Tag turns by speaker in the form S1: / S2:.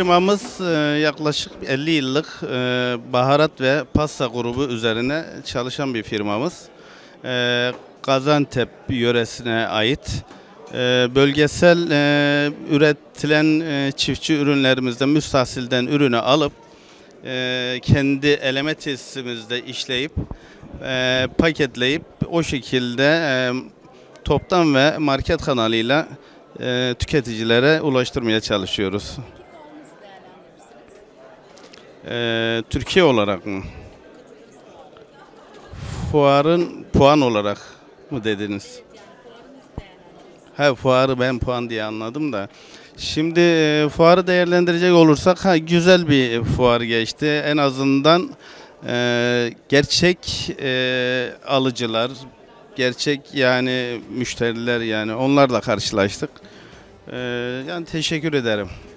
S1: Firmamız yaklaşık 50 yıllık baharat ve pasta grubu üzerine çalışan bir firmamız. Gaziantep yöresine ait bölgesel üretilen çiftçi ürünlerimizden, müstahsilden ürünü alıp kendi eleme tesisimizde işleyip paketleyip o şekilde toptan ve market kanalıyla tüketicilere ulaştırmaya çalışıyoruz. Türkiye olarak mı? Fuarın puan olarak mı dediniz? Ha, fuarı ben puan diye anladım da. Şimdi fuarı değerlendirecek olursak güzel bir fuar geçti. En azından gerçek alıcılar, gerçek yani müşteriler, yani onlarla karşılaştık. Yani teşekkür ederim.